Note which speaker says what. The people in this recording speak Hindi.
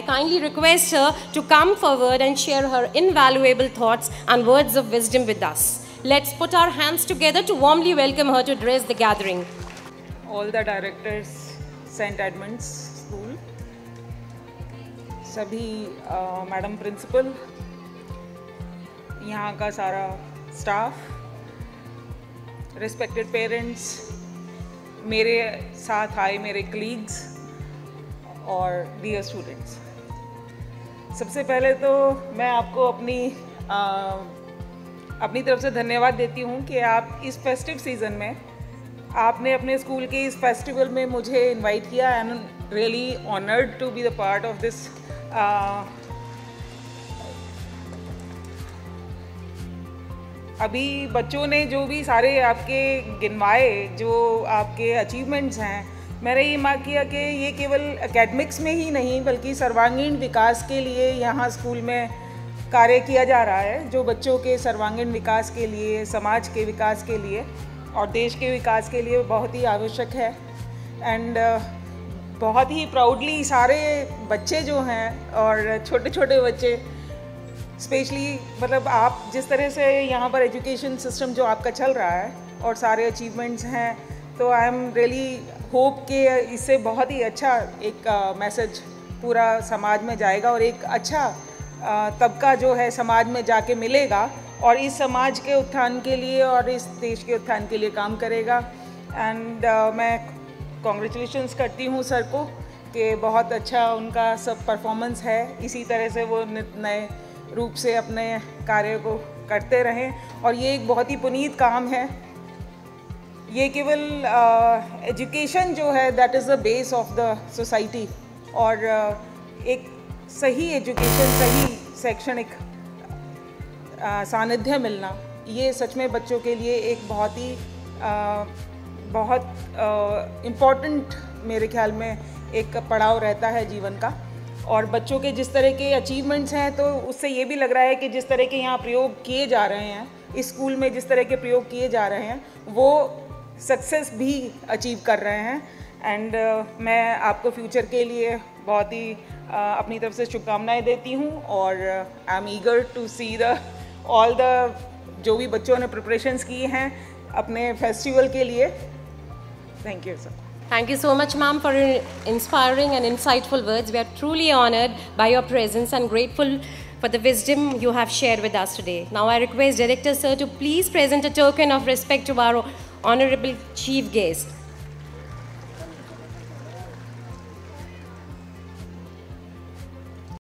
Speaker 1: kindly request her to come forward and share her invaluable thoughts and words of wisdom with us. Let's put our hands together to warmly welcome her to address the gathering.
Speaker 2: All the directors, St. Edmunds School, सभी मैडम प्रिंसिपल, यहाँ का सारा स्टाफ, रिस्पेक्टेड पेरेंट्स, मेरे साथ आए मेरे कलीग्स और डियर स्टूडेंट्स, सबसे पहले तो मैं आपको अपनी तरफ से धन्यवाद देती हूँ कि आप इस फेस्टिव सीज़न में आपने अपने स्कूल के इस फेस्टिवल में मुझे इनवाइट किया and really honoured to be the part of this. अभी बच्चों ने जो भी सारे आपके गिनवाए जो आपके अचीवमेंट्स हैं, मैंने ये मार्क किया कि ये केवल एकेडमिक्स में ही नहीं बल्कि सर्वांगीण विकास के लिए यहाँ स्कूल में कार्य किया जा रहा है, जो बच्चों के सर्वांगीण विकास के लिए, समाज के विकास के लिए और देश के विकास के लिए बहुत ही आवश्यक है। एंड बहुत ही प्राउडली सारे बच्चे जो हैं और छोटे छोटे बच्चे स्पेशली, मतलब आप जिस तरह से यहाँ पर एजुकेशन सिस्टम जो आपका चल रहा है और सारे अचीवमेंट्स हैं, तो आई एम रियली होप कि इससे बहुत ही अच्छा एक मैसेज पूरा समाज में जाएगा और एक अच्छा तबका जो है समाज में जाके मिलेगा और इस समाज के उत्थान के लिए और इस देश के उत्थान के लिए काम करेगा। एंड मैं कॉन्ग्रेचुलेशंस करती हूँ सर को कि बहुत अच्छा उनका सब परफॉर्मेंस है, इसी तरह से वो नए रूप से अपने कार्य को करते रहें और ये एक बहुत ही पुनीत काम है। ये केवल एजुकेशन जो है that is the base of the society और एक सही एजुकेशन, सही शैक्षणिक सानिध्य मिलना, ये सच में बच्चों के लिए एक बहुत इम्पॉर्टेंट मेरे ख्याल में एक पड़ाव रहता है जीवन का। और बच्चों के जिस तरह के अचीवमेंट्स हैं, तो उससे ये भी लग रहा है कि जिस तरह के यहाँ प्रयोग किए जा रहे हैं, इस स्कूल में जिस तरह के प्रयोग किए जा रहे हैं, वो सक्सेस भी अचीव कर रहे हैं। एंड मैं आपको फ्यूचर के लिए बहुत ही अपनी तरफ से शुभकामनाएं देती हूँ और I am eager to see all the जो भी बच्चों ने प्रिपरेशंस की हैं अपने फेस्टिवल के लिए। Thank you sir.
Speaker 1: Thank you so much, ma'am, for your inspiring and insightful words. We are truly honored by your presence and grateful for the wisdom you have shared with us today. Now I request Director Sir to please present a token of respect to our honorable chief guest.